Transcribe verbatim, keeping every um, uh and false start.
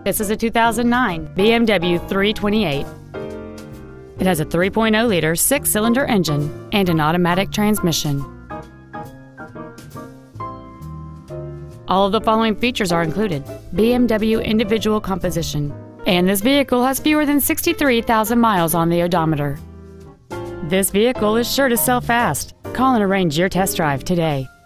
This is a two thousand nine B M W three twenty-eight. It has a three point oh liter six-cylinder engine and an automatic transmission. All of the following features are included: B M W individual composition, and this vehicle has fewer than sixty-three thousand miles on the odometer. This vehicle is sure to sell fast. Call and arrange your test drive today.